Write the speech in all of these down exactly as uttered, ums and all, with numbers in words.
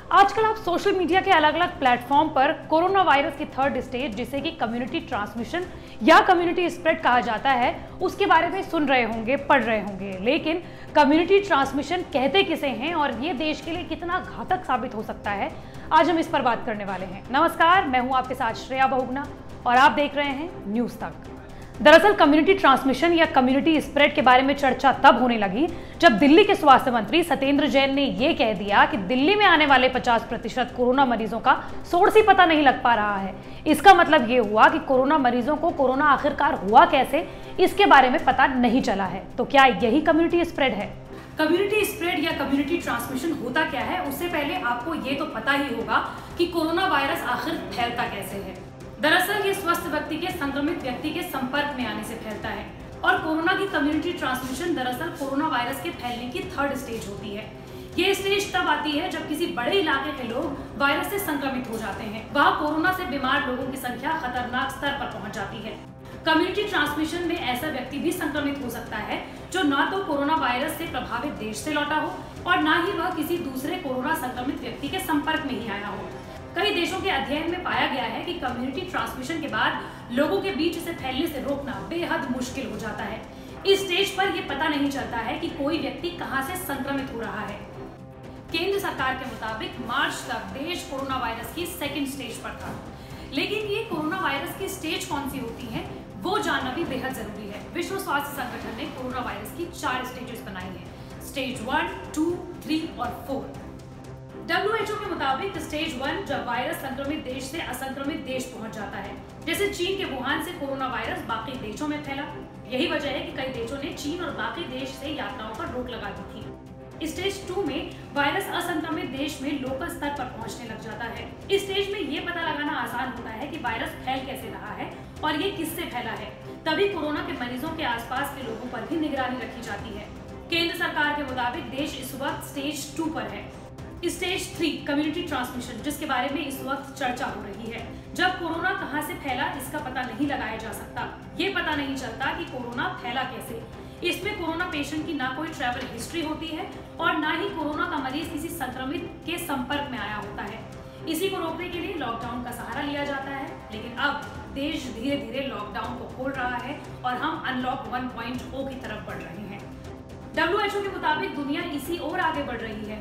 आजकल आप social media के अलग अलग प्लेटफॉर्म पर कोरोना वायरस की थर्ड स्टेज, जिसे कि कम्युनिटी ट्रांसमिशन या कम्युनिटी स्प्रेड कहा जाता है, उसके बारे में सुन रहे होंगे, पढ़ रहे होंगे। लेकिन कम्युनिटी ट्रांसमिशन कहते किसे हैं और ये देश के लिए कितना घातक साबित हो सकता है, आज हम इस पर बात करने वाले हैं। नमस्कार, मैं हूं आपके साथ श्रेया बहुगुणा और आप देख रहे हैं न्यूज तक। दरअसल कम्युनिटी ट्रांसमिशन या कम्युनिटी स्प्रेड के बारे में चर्चा तब होने लगी जब दिल्ली के स्वास्थ्य मंत्री सत्येंद्र जैन ने यह कह दिया कि दिल्ली में आने वाले पचास प्रतिशत कोरोना मरीजों का सोर्स ही पता नहीं लग पा रहा है। इसका मतलब ये हुआ कि कोरोना मरीजों को कोरोना आखिरकार हुआ कैसे, इसके बारे में पता नहीं चला है। तो क्या यही कम्युनिटी स्प्रेड है? कम्युनिटी स्प्रेड या कम्युनिटी ट्रांसमिशन होता क्या है, उससे पहले आपको ये तो पता ही होगा कि कोरोना वायरस आखिर फैलता कैसे है। दरअसल ये स्वस्थ व्यक्ति के संक्रमित व्यक्ति के संपर्क में आने से फैलता है और कोरोना की कम्युनिटी ट्रांसमिशन दरअसल कोरोना वायरस के फैलने की थर्ड स्टेज होती है। ये स्टेज तब आती है जब किसी बड़े इलाके के लोग वायरस से संक्रमित हो जाते हैं। वहाँ कोरोना से बीमार लोगों की संख्या खतरनाक स्तर पर पहुंच जाती है। कम्युनिटी ट्रांसमिशन में ऐसा व्यक्ति भी संक्रमित हो सकता है जो न तो कोरोना वायरस से प्रभावित देश से लौटा हो और न ही वह किसी दूसरे कोरोना संक्रमित व्यक्ति के संपर्क में ही आया हो। कई देशों के अध्ययन में पाया गया है कि कम्युनिटी ट्रांसमिशन के बाद लोगों के बीच इसे फैलने से रोकना बेहद मुश्किल हो जाता है। इस स्टेज पर यह पता नहीं चलता है कि कोई व्यक्ति कहां से संक्रमित हो रहा है। केंद्र सरकार के मुताबिक मार्च तक देश कोरोना वायरस की सेकेंड स्टेज पर था, लेकिन ये कोरोना वायरस की स्टेज कौन सी होती है वो जानना भी बेहद जरूरी है। विश्व स्वास्थ्य संगठन ने कोरोना वायरस की चार स्टेजेस बनाई है, स्टेज वन, टू, थ्री और फोर। डब्ल्यू एच ओ के मुताबिक स्टेज वन जब वायरस संक्रमित देश से असंक्रमित देश पहुंच जाता है, जैसे चीन के वुहान से कोरोना वायरस बाकी देशों में फैला। यही वजह है कि कई देशों ने चीन और बाकी देश से यात्राओं पर रोक लगा दी थी। स्टेज टू में वायरस असंक्रमित देश में लोकल स्तर पर पहुंचने लग जाता है। इस स्टेज में ये पता लगाना आसान होता है कि वायरस फैल कैसे रहा है और ये किससे फैला है। तभी कोरोना के मरीजों के आसपास के लोगों पर भी निगरानी रखी जाती है। केंद्र सरकार के मुताबिक देश इस वक्त स्टेज टू पर है। स्टेज थ्री कम्युनिटी ट्रांसमिशन, जिसके बारे में इस वक्त चर्चा हो रही है। जब कोरोना कहां से फैला इसका पता नहीं लगाया जा सकता। ये पता नहीं चलता कि कोरोना फैला कैसे। इसमें कोरोना पेशेंट की ना कोई ट्रैवल हिस्ट्री होती है और ना ही कोरोना का मरीज किसी संक्रमित के संपर्क में आया होता है। इसी को रोकने के लिए लॉकडाउन का सहारा लिया जाता है, लेकिन अब देश धीरे धीरे लॉकडाउन को खोल रहा है और हम अनलॉक वन पॉइंट ओ की तरफ बढ़ रहे हैं। डब्ल्यू एच ओ के मुताबिक दुनिया इसी ओर आगे बढ़ रही है।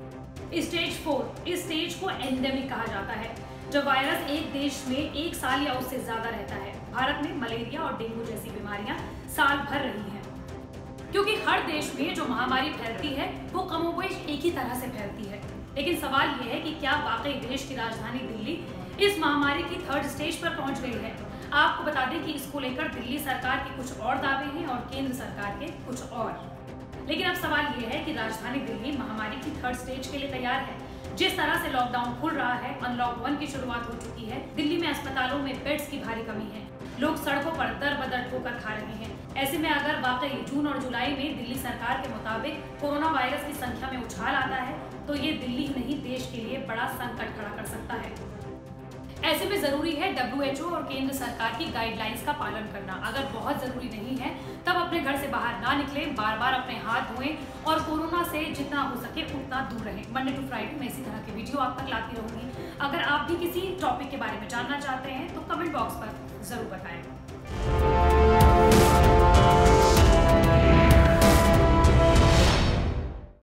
स्टेज फोर, इस स्टेज को एंडेमिक कहा जाता है, जब वायरस एक देश में एक साल या उससे ज्यादा रहता है। भारत में मलेरिया और डेंगू जैसी बीमारियां साल भर रही हैं, क्योंकि हर देश में जो महामारी फैलती है वो कमोबेश एक ही तरह से फैलती है। लेकिन सवाल यह है कि क्या वाकई देश की राजधानी दिल्ली इस महामारी की थर्ड स्टेज पर पहुंच गई है? आपको बता दें कि इसको लेकर दिल्ली सरकार के कुछ और दावे हैं और केंद्र सरकार के कुछ और। लेकिन अब सवाल यह है कि राजधानी दिल्ली महामारी की थर्ड स्टेज के लिए तैयार है। जिस तरह से लॉकडाउन खुल रहा है, अनलॉक वन की शुरुआत हो चुकी है। दिल्ली में अस्पतालों में बेड्स की भारी कमी है, लोग सड़कों पर दर बदर ठोकर खा रहे हैं। ऐसे में अगर वाकई जून और जुलाई में दिल्ली सरकार के मुताबिक कोरोना वायरस की संख्या में उछाल आता है, तो ये दिल्ली ही नहीं देश के लिए बड़ा संकट खड़ा कर सकता है। ऐसे में जरूरी है डब्ल्यू एच ओ और केंद्र सरकार की गाइडलाइंस का पालन करना। अगर बहुत जरूरी नहीं है तब अपने घर से बाहर ना निकलें, बार बार अपने हाथ धोएं और कोरोना से जितना हो सके उतना दूर रहें। मंडे टू फ्राइडे में इसी तरह के वीडियो आप तक लाती रहूंगी। अगर आप भी किसी टॉपिक के बारे में जानना चाहते हैं तो कमेंट बॉक्स पर जरूर बताएं।